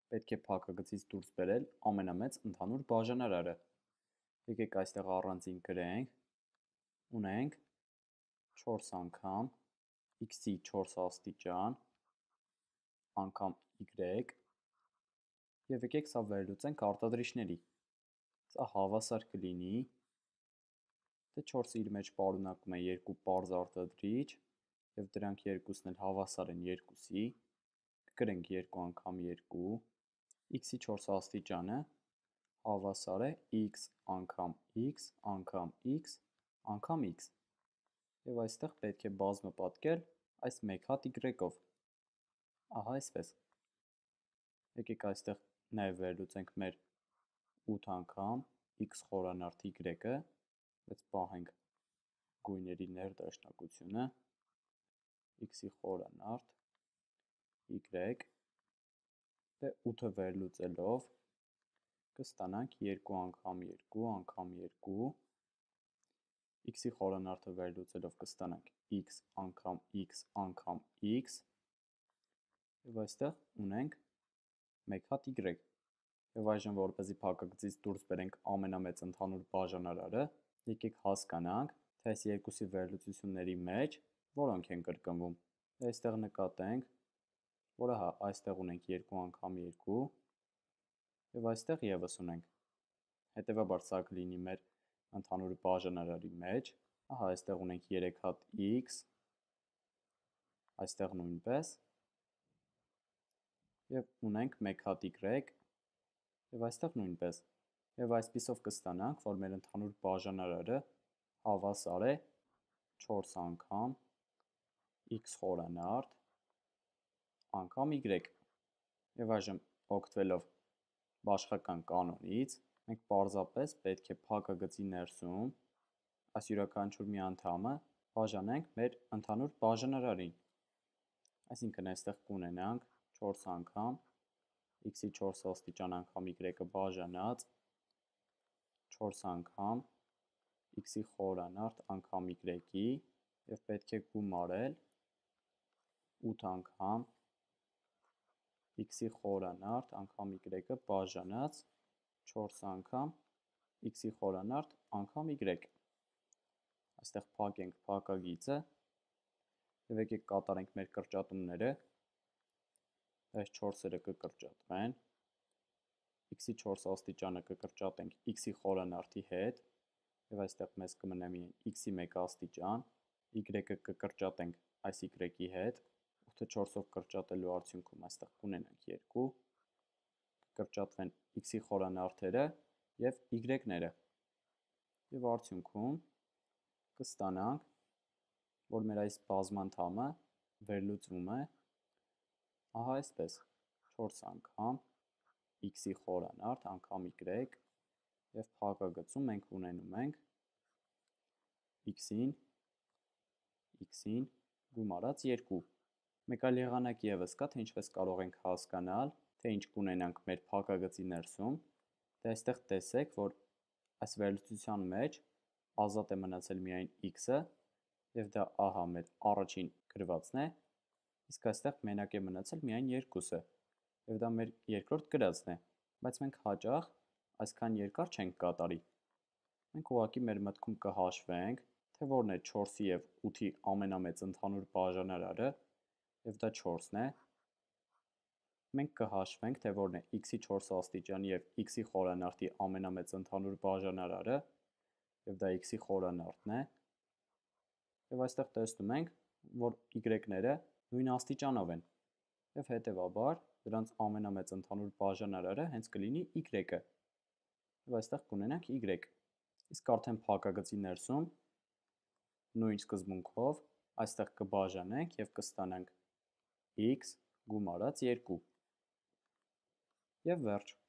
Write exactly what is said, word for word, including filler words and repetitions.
պետք է փակագծից դուրս բերել ամենամեծ ընդհանուր բաժանարարը։ Եկեք այստեղ առանձին գրենք, ունենք չորս անգամ x-ի չորս աստիճան անգամ y, և եկեք սա վերլուծենք արտադրիչների։ Սա հավասար կլինի, թե չորսը իր մեջ պարունակում է երկու պարզ արտադրիչ, և դրանք երկուսն էլ հավասար են երկուսի, կգրենք երկու անգամ երկու, x-ի չորս աստիճանը հավասար է x անգամ x անգամ x անգամ x, և այստեղ պետք է բազմապատկել այս մեկ հատ y-ով, ահա այսպես։ Եկեք այստեղ նաև վերլուծենք մեր ութ անգամ x խորանարդ y-ը, բայց պահենք գույների ներդաշնակությունը, x-ի խորանարդ y, դե ութը վերլուծելով կստանանք երկու անգամ երկու անգամ երկու, x-ի խորանարդը վերլուծելով կստանանք x անգամ x անգամ x, և այստեղ ունենք մեկ հատ y, և այժմ որպեսզի փակագծից դուրս բերենք ամենամեծ ընդհանուր բաժանարարը, եկեք հասկանանք, թե այս երկուսի վերլուծությունների մեջ որոնք են կրկնվում։ Այստեղ նկատենք, որ ահա այստեղ ունենք երկու անգամ երկու, և այստեղ ևս ունենք, հետևաբար սա կլինի մեր ընդհանուր բաժանարարի մեջ, ահա այստեղ ունենք երեք հատ x, այստեղ նույնպես, և ունենք մեկ հատ y, և այստեղ նույնպես, և այսպիսով կստանանք, որ մեր ընդհանուր բաժանարարը հավասար է չորս անգամ x խորանարդ անգամ y, և այժմ օգտվելով բաշխական կանոնից, մենք պարզապես պետք է փակագծի ներսում այս յուրաքանչյուր մի անդամը բաժանենք մեր ընդհանուր բաժանարարին, այսինքն այստեղ կունենանք չորս անգամ x-ի չորս աստիճան անգամ y-ը բաժանած չորս անգամ x-ի խորանարդ անգամ y-ի, և պետք է գումարել ութ անգամ x-ի խորանարդ անգամ y-ը բաժանած չորս անգամ x-ի խորանարդ անգամ y, այստեղ փակենք փակագիծը, և եկեք կատարենք մեր կրճատումները, այս չորսերը կկրճատվեն, x-ի չորս աստիճանը կկրճատենք x-ի խորանարդի հետ, և այստեղ մեզ կմնա միայն x-ի մեկ աստիճան, y-ը կկրճատենք այս y-ի հետ, ութը չորսով կրճատելու արդյունքում այստեղ կունենանք երկու, կկրճատվեն x-ի խորանարդերը և y-ները, և արդյունքում կստանանք, որ մեր այս բազմանդամը վերլուծվում է ահա այսպես. չորս անգամ x-ի խորանարդ անգամ y, և փակագծում մենք ունենում ենք x-ին x-ին գումարած երկու։ Մեկ այլ եղանակ ևս կա, թե ինչպես կարող ենք հասկանալ, թե ինչ կունենանք մեր փակագծի ներսում, դե այստեղ տեսեք, որ այս վերլուծության մեջ ազատ է մնացել միայն x-ը, և դա ահա մեր առաջին գրվածն է, իսկ այստեղ մենակ է մնացել միայն երկուսը, և դա մեր երկրորդ գրածն է, բայց մենք հաճախ այսքան երկար չենք կատարի, մենք ուղղակի մեր մտքում կհաշվենք, թե որն է չորսի և ութի ամենամեծ ընդհանուր բաժանարարը, և դա չորսն է, մենք կհաշվենք, թե որն է x-ի չորս աստիճանի և x-ի խորանարդի ամենամեծ ընդհանուր բաժանարարը, և դա x-ի խորանարդն է, և այստեղ տեսնում ենք, որ y-ները նույն աստիճանով են, և հետևաբար դրանց ամենամեծ ընդհանուր բաժանարարը հենց կլինի y-ը, և այստեղ կունենանք y, իսկ արդեն փակագծի ներսում նույն սկզբունքով այստեղ կբաժանենք և կստանանք x գումարած երկու, և վերջ։